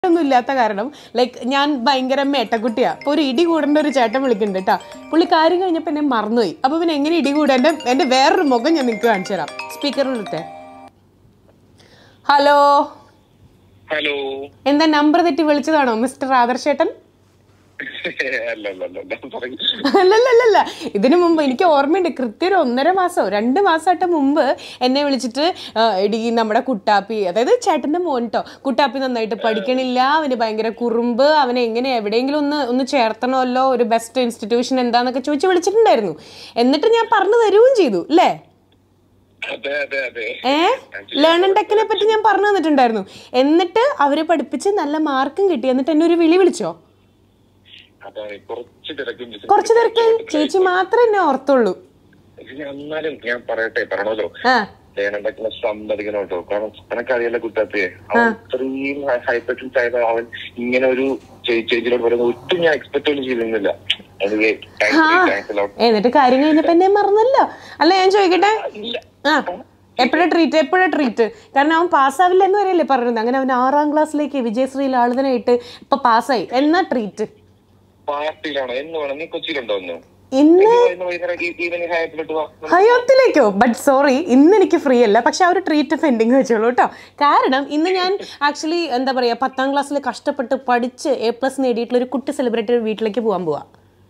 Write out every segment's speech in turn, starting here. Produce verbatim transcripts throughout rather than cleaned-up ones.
ഒന്നും ഇല്ലാത്ത കാരണം ലൈക്ക് ഞാൻ ഭയങ്കര മേട്ടക്കുട്ടിയാണ്. അപ്പോൾ ഒരു ഇടി കൂടേണ്ട ഒരു ചേട്ടൻ വിളിക്കുന്നുണ്ട് കേട്ടോ. പുള്ളി കാര്യം കഴിഞ്ഞപ്പോൾ എന്നെ മറന്നുപോയി. അപ്പോൾ പിന്നെ എങ്ങനെ ഇടി കൂടാ? എൻ്റെ എൻ്റെ വേറൊരു മുഖം ഞാൻ നിങ്ങൾക്ക് കാണിച്ചു തരാം. സ്പീക്കറിലെടുത്തേ. ഹലോ ഹലോ, എന്താ നമ്പർ തെറ്റി വിളിച്ചതാണോ മിസ്റ്റർ ആദർശേട്ടൻ? അല്ലല്ലല്ല, ഇതിനു മുമ്പ് എനിക്ക് ഓർമ്മയുണ്ട്. കൃത്യം ഒരു ഒന്നര മാസം രണ്ട് മാസമായിട്ട് മുമ്പ് എന്നെ വിളിച്ചിട്ട് എടി നമ്മുടെ കുട്ടാപ്പി, അതായത് ചേട്ടൻ്റെ മോൻ കേട്ടോ, കുട്ടാപ്പി നന്നായിട്ട് പഠിക്കണില്ല, അവന് ഭയങ്കര കുറുമ്പ്, അവനെ എങ്ങനെ എവിടെയെങ്കിലും ഒന്ന് ഒന്ന് ചേർത്തണമല്ലോ, ഒരു ബെസ്റ്റ് ഇൻസ്റ്റിറ്റ്യൂഷൻ എന്താന്നൊക്കെ ചോദിച്ച് വിളിച്ചിട്ടുണ്ടായിരുന്നു. എന്നിട്ട് ഞാൻ പറഞ്ഞു തരുകയും ചെയ്തു അല്ലേ? ഏ ലേണൻടെക്കിനെ പറ്റി ഞാൻ പറഞ്ഞു തന്നിട്ടുണ്ടായിരുന്നു. എന്നിട്ട് അവരെ പഠിപ്പിച്ച് നല്ല മാർക്കും കിട്ടി. എന്നിട്ട് എന്നെ ഒരു വിളി വിളിച്ചോ? കുറച്ച് തിരക്ക് ചേച്ചി മാത്രമേ എന്നെ ഓർത്തുള്ളൂ. എന്നാലും ഞാൻ പറയട്ടെ, പറഞ്ഞല്ലോ ലേണൻടെക്കിനെ സമ്മതിക്കണം കേട്ടോ. കാരണം എനക്കറിയാലോ കുട്ടാപ്പിയെ, അവൻ ഇത്രയും ഹൈപ്പറ്റൻസ് ആയത് അവൻ ഇങ്ങനെ ഒരു ചേച്ചിയിലോട്ട് വരുന്നത് ഒട്ടും ഞാൻ എക്സ്പെക്ട് ഒന്നും ചെയ്തിരുന്നില്ല. എന്നിട്ട് കാര്യം കഴിഞ്ഞപ്പോ എന്നെ മറന്നല്ലോ അല്ല? ഞാൻ ചോദിക്കട്ടെ, ആ എപ്പോഴാ ട്രീറ്റ് എപ്പോഴാ ട്രീറ്റ്? കാരണം അവൻ പാസ്സാവില്ല എന്ന് വരെയല്ലേ പറഞ്ഞത്. അങ്ങനെ അവൻ ആറാം ക്ലാസ്സിലേക്ക് വിജയശ്രീയിൽ ആളുതനായിട്ട് ഇപ്പൊ പാസ്സായി. എന്നാ ട്രീറ്റ്? പാർട്ടിയിലാണോ? എന്ന് വേണം. നീ കൊച്ചിയിലുണ്ടോ? ഇന്ന് ഹയോത്തിലേക്കോ? ബട്ട് സോറി, ഇന്ന് എനിക്ക് ഫ്രീ അല്ല. പക്ഷെ ആ ഒരു ട്രീറ്റ് പെൻഡിങ് വെച്ചോളൂ കേട്ടോ. കാരണം ഇന്ന് ഞാൻ ആക്ച്വലി എന്താ പറയാ, പത്താം ക്ലാസ്സിൽ കഷ്ടപ്പെട്ട് പഠിച്ച് എ പ്ലസ് നേടിയിട്ടുള്ള ഒരു കുട്ടി സെലിബ്രിറ്റി വീട്ടിലേക്ക് പോകാൻ പോവാ.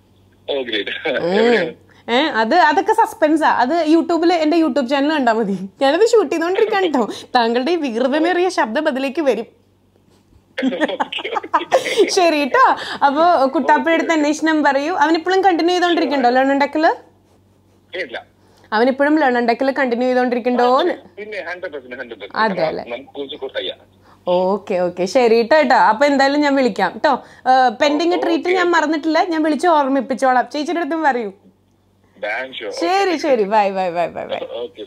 ഏഹ് അത് അതൊക്കെ സസ്പെൻസാ. അത് യൂട്യൂബിൽ എൻ്റെ യൂട്യൂബ് ചാനൽ കണ്ടാൽ മതി. ഞാനത് ഷൂട്ട് ചെയ്തോണ്ടിരിക്കാൻ കേട്ടോ. താങ്കളുടെ ഈ വികൃതമേറിയ ശബ്ദം അതിലേക്ക് വരും. ശരി കേട്ടോ. അപ്പൊ കുട്ടാപ്പിയുടെ അടുത്ത് അന്വേഷണം പറയൂ. അവനിപ്പോഴും കണ്ടിന്യൂ ചെയ്തോണ്ടിരിക്കണ്ടോ ലേണൻടെക്കില്? അവനിപ്പോഴും ലേണൻടെക്കില് കണ്ടിന്യൂ ചെയ്തോണ്ടിരിക്കണ്ടോന്ന്? അതെ അല്ലേ? ഓക്കെ ഓക്കെ ശരി കേട്ടോ കേട്ടോ. അപ്പൊ എന്തായാലും ഞാൻ വിളിക്കാം കേട്ടോ. പെൻഡിങ് ട്രീറ്റ് ഞാൻ മറന്നിട്ടില്ല, ഞാൻ വിളിച്ച് ഓർമ്മിപ്പിച്ചോളാം. ചേച്ചിയുടെ അടുത്തും പറയൂ. ശരി ശരി, bye bye bye bye bye.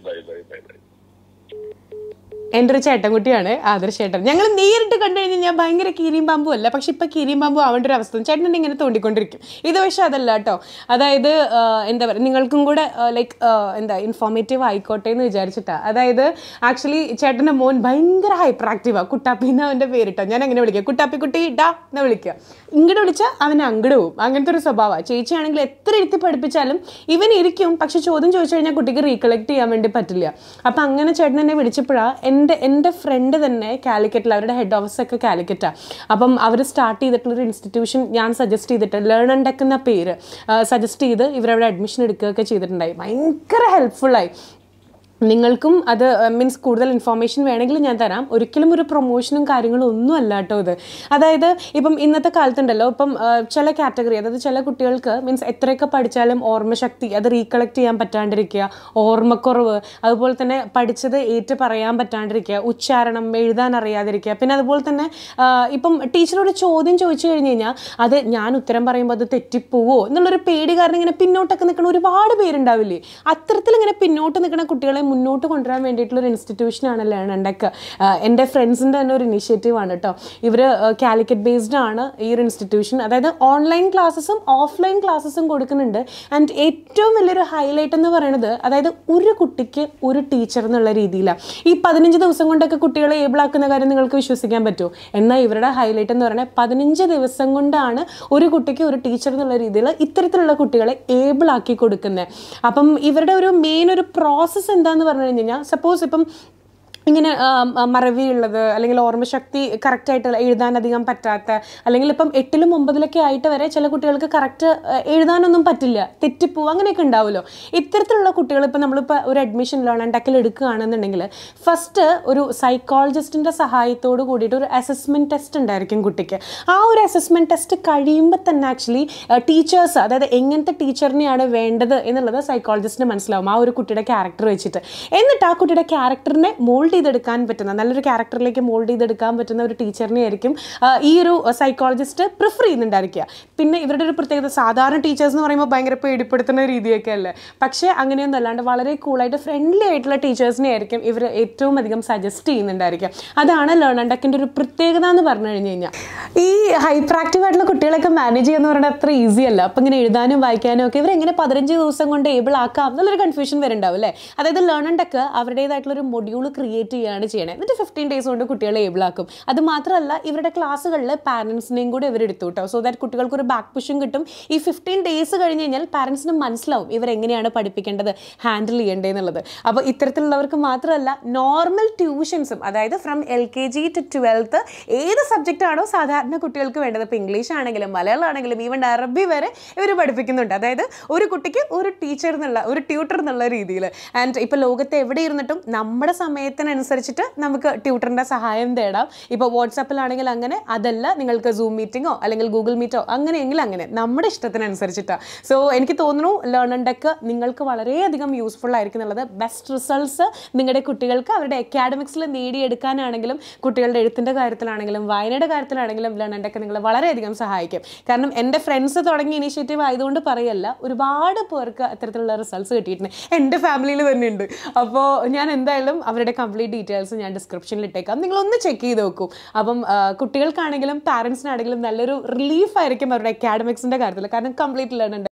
എൻ്റെ ഒരു ചേട്ടൻകുട്ടിയാണ് ആദർശ് ചേട്ടൻ. ഞങ്ങൾ നേരിട്ട് കണ്ടു കഴിഞ്ഞാൽ ഞാൻ ഭയങ്കര കീരിയും പാമ്പും അല്ല. പക്ഷെ ഇപ്പം കീരിയും പാമ്പും ആവേണ്ട ഒരു അവസ്ഥ. ചേട്ടൻ ഇങ്ങനെ തോണ്ടിക്കൊണ്ടിരിക്കും. ഇത് പക്ഷെ അതല്ല കേട്ടോ. അതായത് എന്താ പറയുക, നിങ്ങൾക്കും കൂടെ ലൈക്ക് എന്താ ഇൻഫോർമേറ്റീവ് ആയിക്കോട്ടെ എന്ന് വിചാരിച്ചിട്ടാണ്. അതായത് ആക്ച്വലി ചേട്ടൻ്റെ മോൻ ഭയങ്കര ഹൈപ്പർ ആക്റ്റീവാണ്. കുട്ടാപ്പി എന്നാ അവൻ്റെ പേരിട്ടോ. ഞാൻ അങ്ങനെ വിളിക്കുക, കുട്ടാപ്പി കുട്ടി ഇടാ എന്നാ വിളിക്കുക. ഇങ്ങോട്ട് വിളിച്ചാൽ അവൻ അങ്ങോട്ട് പോവും. അങ്ങനത്തെ ഒരു സ്വഭാവമാണ്. ചേച്ചിയാണെങ്കിൽ എത്ര ഇരുത്തി പഠിപ്പിച്ചാലും ഇവൻ ഇരിക്കും. പക്ഷെ ചോദ്യം ചോദിച്ചു കഴിഞ്ഞാൽ കുട്ടിക്ക് റീകളക്ട് ചെയ്യാൻ വേണ്ടി പറ്റില്ല. അപ്പം അങ്ങനെ ചേട്ടൻ എന്നെ വിളിച്ചപ്പോഴാണ് എൻ്റെ എൻ്റെ ഫ്രണ്ട് തന്നെ കാലിക്കറ്റിൽ, അവരുടെ ഹെഡ് ഓഫീസൊക്കെ കാലിക്കറ്റാണ്. അപ്പം അവർ സ്റ്റാർട്ട് ചെയ്തിട്ടുള്ളൊരു ഇൻസ്റ്റിറ്റ്യൂഷൻ ഞാൻ സജസ്റ്റ് ചെയ്തിട്ട് ലേർൻഡെക്ക് എന്ന പേര് സജസ്റ്റ് ചെയ്ത് ഇവരവിടെ അഡ്മിഷൻ എടുക്കുകയൊക്കെ ചെയ്തിട്ടുണ്ടായി. ഭയങ്കര ഹെൽപ്ഫുള്ളായി. നിങ്ങൾക്കും അത് മീൻസ് കൂടുതൽ ഇൻഫോർമേഷൻ വേണമെങ്കിൽ ഞാൻ തരാം. ഒരിക്കലും ഒരു പ്രൊമോഷനും കാര്യങ്ങളും ഒന്നും അല്ല കേട്ടോ ഇത്. അതായത് ഇപ്പം ഇന്നത്തെ കാലത്തുണ്ടല്ലോ, ഇപ്പം ചില കാറ്റഗറി, അതായത് ചില കുട്ടികൾക്ക് മീൻസ് എത്രയൊക്കെ പഠിച്ചാലും ഓർമ്മശക്തി അത് റീകളക്ട് ചെയ്യാൻ പറ്റാണ്ടിരിക്കുക, ഓർമ്മക്കുറവ്, അതുപോലെ തന്നെ പഠിച്ചത് ഏറ്റു പറയാൻ പറ്റാണ്ടിരിക്കുക, ഉച്ചാരണം എഴുതാൻ അറിയാതിരിക്കുക. പിന്നെ അതുപോലെ തന്നെ ഇപ്പം ടീച്ചറോട് ചോദ്യം ചോദിച്ചു കഴിഞ്ഞ് കഴിഞ്ഞാൽ അത് ഞാൻ ഉത്തരം പറയുമ്പോൾ അത് തെറ്റിപ്പോവോ എന്നുള്ളൊരു പേടി കാരണം ഇങ്ങനെ പിന്നോട്ടൊക്കെ നിൽക്കുന്ന ഒരുപാട് പേരുണ്ടാവില്ലേ? അത്തരത്തിൽ ഇങ്ങനെ പിന്നോട്ട് നിൽക്കുന്ന കുട്ടികളെ മുന്നോട്ട് കൊണ്ടുവരാൻ വേണ്ടിയിട്ടുള്ളൊരു ഇൻസ്റ്റിറ്റ്യൂഷനാണ് ലേർൻഡെക്ക്. എൻ്റെ ഫ്രണ്ട്സിൻ്റെ തന്നെ ഒരു ഇനിഷ്യേറ്റീവാണ് കേട്ടോ. ഇവർ കാലിക്കറ്റ് ബേസ്ഡ് ആണ് ഈ ഒരു ഇൻസ്റ്റിറ്റ്യൂഷൻ. അതായത് ഓൺലൈൻ ക്ലാസ്സസും ഓഫ്ലൈൻ ക്ലാസ്സസും കൊടുക്കുന്നുണ്ട്. ആൻഡ് ഏറ്റവും വലിയൊരു ഹൈലൈറ്റ് എന്ന് പറയുന്നത്, അതായത് ഒരു കുട്ടിക്ക് ഒരു ടീച്ചർ എന്നുള്ള രീതിയിലാണ്. ഈ പതിനഞ്ച് ദിവസം കൊണ്ടൊക്കെ കുട്ടികളെ ഏബിൾ ആക്കുന്ന കാര്യം നിങ്ങൾക്ക് വിശ്വസിക്കാൻ പറ്റുമോ? എന്നാൽ ഇവരുടെ ഹൈലൈറ്റ് എന്ന് പറയുന്നത് പതിനഞ്ച് ദിവസം കൊണ്ടാണ് ഒരു കുട്ടിക്ക് ഒരു ടീച്ചർ എന്നുള്ള രീതിയിൽ ഇത്തരത്തിലുള്ള കുട്ടികളെ ഏബിൾ ആക്കി കൊടുക്കുന്നത്. അപ്പം ഇവരുടെ ഒരു മെയിൻ ഒരു പ്രോസസ്സ് എന്താ എന്ന് പറഞ്ഞു കഴിഞ്ഞാൽ, സപ്പോസ് ഇപ്പം ഇങ്ങനെ മറവിയുള്ളത് അല്ലെങ്കിൽ ഓർമ്മശക്തി കറക്റ്റായിട്ട് എഴുതാൻ അധികം പറ്റാത്ത, അല്ലെങ്കിൽ ഇപ്പം എട്ടിലും ഒമ്പതിലൊക്കെ ആയിട്ട് വരെ ചില കുട്ടികൾക്ക് കറക്റ്റ് എഴുതാനൊന്നും പറ്റില്ല, തെറ്റിപ്പോവും, അങ്ങനെയൊക്കെ ഉണ്ടാവുമല്ലോ. ഇത്തരത്തിലുള്ള കുട്ടികൾ ഇപ്പം നമ്മളിപ്പോൾ ഒരു അഡ്മിഷൻ ലേർൻഡെക്കിൽ എടുക്കുകയാണെന്നുണ്ടെങ്കിൽ ഫസ്റ്റ് ഒരു സൈക്കോളജിസ്റ്റിൻ്റെ സഹായത്തോട് കൂടിയിട്ട് ഒരു അസസ്മെൻറ്റ് ടെസ്റ്റ് ഉണ്ടായിരിക്കും കുട്ടിക്ക്. ആ ഒരു അസസ്മെൻറ്റ് ടെസ്റ്റ് കഴിയുമ്പോൾ തന്നെ ആക്ച്വലി ടീച്ചേഴ്സ്, അതായത് എങ്ങനത്തെ ടീച്ചറിനെയാണ് വേണ്ടത് എന്നുള്ളത് സൈക്കോളജിസ്റ്റിന് മനസ്സിലാവും ആ ഒരു കുട്ടിയുടെ ക്യാരക്ടർ വെച്ചിട്ട്. എന്നിട്ട് ആ കുട്ടിയുടെ ക്യാരക്ടറിനെ മോൾഡ് ചെയ്തെടുക്കാൻ പറ്റുന്ന, നല്ലൊരു ക്യാരക്ടറിലേക്ക് മോൾഡ് ചെയ്തെടുക്കാൻ പറ്റുന്ന ഒരു ടീച്ചറിനെ ആയിരിക്കും ഈ ഒരു സൈക്കോളജിസ്റ്റ് പ്രിഫർ ചെയ്യുന്നുണ്ടായിരിക്കുക. പിന്നെ ഇവരുടെ ഒരു പ്രത്യേകത, സാധാരണ ടീച്ചേഴ്സ് എന്ന് പറയുമ്പോൾ ഭയങ്കര പേടിപ്പെടുത്തുന്ന രീതിയൊക്കെ അല്ലേ, പക്ഷേ അങ്ങനെയൊന്നും അല്ലാണ്ട് വളരെ കൂളായിട്ട് ഫ്രണ്ട്ലി ആയിട്ടുള്ള ടീച്ചേഴ്സിനെ ആയിരിക്കും ഇവർ ഏറ്റവും അധികം സജസ്റ്റ് ചെയ്യുന്നുണ്ടായിരിക്കുക. അതാണ് ലേർൻഡെക്കിൻ്റെ ഒരു പ്രത്യേകത എന്ന് പറഞ്ഞു കഴിഞ്ഞ് കഴിഞ്ഞാൽ. ഈ ഹൈപ്പർ ആക്റ്റീവ് ആയിട്ടുള്ള കുട്ടികളൊക്കെ മാനേജ് ചെയ്യാന്ന് പറയുന്നത് അത്ര ഈസി അല്ല. അപ്പം ഇങ്ങനെ എഴുതാനും വായിക്കാനും ഒക്കെ ഇവരെങ്ങനെ പതിനഞ്ച് ദിവസം കൊണ്ട് ഏബിൾ ആക്കാം എന്നുള്ളൊരു കൺഫ്യൂഷൻ വരുന്നുണ്ടാവും അല്ലേ. അതായത് ലേണൻഡെക്ക് അവരുടേതായിട്ടുള്ളൊരു മൊഡ്യൂൾ ക്രിയേറ്റ് ചെയ്യുകയാണ് ചെയ്യണേ. എന്നിട്ട് ഫിഫ്റ്റീൻ ഡേയ്സ് കൊണ്ട് കുട്ടികളെ ഏബിൾ ആക്കും. അത് മാത്രമല്ല ഇവരുടെ ക്ലാസ്സുകളിൽ പാരൻസിനെയും കൂടി ഇവർ എടുത്തു കേട്ടോ. സോ ദാറ്റ് കുട്ടികൾക്ക് ഒരു ബാക്ക് പുഷും കിട്ടും. ഈ ഫിഫ്റ്റീൻ ഡേയ്സ് കഴിഞ്ഞ് കഴിഞ്ഞാൽ പാരൻസിന് മനസ്സിലാവും ഇവരെങ്ങനെയാണ് പഠിപ്പിക്കേണ്ടത്, ഹാൻഡിൽ ചെയ്യേണ്ടതെന്നുള്ളത്. അപ്പോൾ ഇത്തരത്തിലുള്ളവർക്ക് മാത്രമല്ല നോർമൽ ട്യൂഷൻസും, അതായത് from L K G to twelfth ഏത് സബ്ജക്റ്റ് ആണോ സാധാരണ കുട്ടികൾക്ക് വേണ്ടത്, ഇപ്പോൾ ഇംഗ്ലീഷ് ആണെങ്കിലും മലയാളം ആണെങ്കിലും ഈവൻ അറബി വരെ ഇവർ പഠിപ്പിക്കുന്നുണ്ട്. അതായത് ഒരു കുട്ടിക്ക് ഒരു ടീച്ചർ എന്നുള്ള ഒരു ട്യൂട്ടർ എന്നുള്ള രീതിയിൽ. ആൻഡ് ഇപ്പോൾ ലോകത്ത് എവിടെ ഇരുന്നിട്ടും നമ്മുടെ സമയത്തിനനുസരിച്ചിട്ട് നമുക്ക് ട്യൂട്ടറിൻ്റെ സഹായം തേടാം. ഇപ്പോൾ വാട്സാപ്പിലാണെങ്കിൽ അങ്ങനെ, അതല്ല നിങ്ങൾക്ക് സൂം മീറ്റിങ്ങോ അല്ലെങ്കിൽ ഗൂഗിൾ മീറ്റോ അങ്ങനെയെങ്കിൽ അങ്ങനെ നമ്മുടെ ഇഷ്ടത്തിനനുസരിച്ചിട്ടാണ്. സോ എനിക്ക് തോന്നുന്നു ലേണൻഡെക്ക് നിങ്ങൾക്ക് വളരെയധികം യൂസ്ഫുൾ ആയിരിക്കും എന്നുള്ളത്. ബെസ്റ്റ് റിസൾട്ട്സ് നിങ്ങളുടെ കുട്ടികൾക്ക് അവരുടെ അക്കാഡമിക്സിൽ നേടിയെടുക്കാനാണെങ്കിലും കുട്ടികളുടെ എഴുത്തിൻ്റെ കാര്യത്തിലാണെങ്കിലും വായനയുടെ കാര്യത്തിലാണെങ്കിലും ലേണൻഡെക്ക് നിങ്ങളെ വളരെയധികം സഹായിക്കും. കാരണം എൻ്റെ ഫ്രണ്ട്സ് തുടങ്ങിയ ഇനീഷ്യേറ്റീവ് ആയതുകൊണ്ട് പറയല്ല, ഒരുപാട് പേർക്ക് അത്തരത്തിലുള്ള റിസൾട്ട്സ് കിട്ടിയിട്ടുണ്ട്. എൻ്റെ ഫാമിലിയിൽ തന്നെ ഉണ്ട്. അപ്പോൾ ഞാൻ എന്തായാലും അവരുടെ കംപ്ലീറ്റ് ഡീറ്റെയിൽസ് ഞാൻ ഡിസ്ക്രിപ്ഷനിൽ ഇട്ടേക്കാം, നിങ്ങളൊന്ന് ചെക്ക് ചെയ്ത് നോക്കൂ. അപ്പം കുട്ടികൾക്കാണെങ്കിലും പാരൻസിനാണെങ്കിലും നല്ലൊരു റിലീഫ് ആയിരിക്കും അവരുടെ അക്കാഡമിക്സിൻ്റെ കാര്യത്തിൽ. കാരണം കംപ്ലീറ്റ് ലേണൻഡെക്ക്